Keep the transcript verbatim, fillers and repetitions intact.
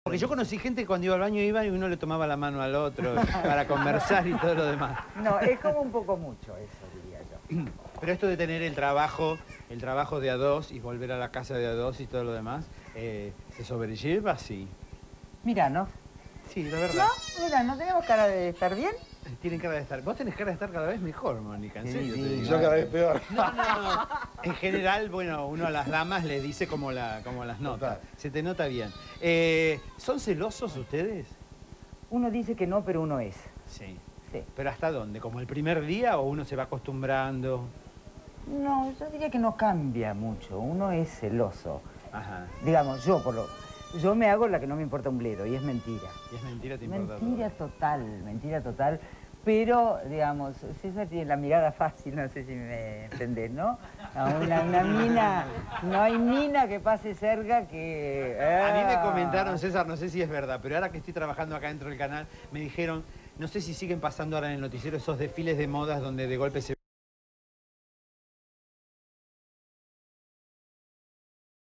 Porque yo conocí gente que cuando iba al baño iba y uno le tomaba la mano al otro para conversar y todo lo demás. No, es como un poco mucho eso, diría yo. Pero esto de tener el trabajo, el trabajo de a dos y volver a la casa de a dos y todo lo demás, eh, ¿se sobrelleva? Sí. Mira, ¿no? Sí, la verdad. No, mira, ¿no tenemos cara de estar bien? Tienen cara de estar... Vos tenés cara de estar cada vez mejor, Mónica, en serio. Sí, te digo. Yo cada vez peor. No, no, en general, bueno, uno a las damas les dice como, la, como las notas. Total. Se te nota bien. Eh, ¿Son celosos ustedes? Uno dice que no, pero uno es. Sí. Sí. ¿Pero hasta dónde? ¿Como el primer día o uno se va acostumbrando? No, yo diría que no cambia mucho. Uno es celoso. Ajá. Digamos, yo por lo... Yo me hago la que no me importa un bledo, y es mentira. Y es mentira, te importa Mentira todo. total, mentira total. Pero, digamos, César tiene la mirada fácil, no sé si me entendés, ¿no? A Una, una mina, no hay mina que pase cerca que... A mí me ah. comentaron, César, no sé si es verdad, pero ahora que estoy trabajando acá dentro del canal, me dijeron, no sé si siguen pasando ahora en el noticiero esos desfiles de modas donde de golpe se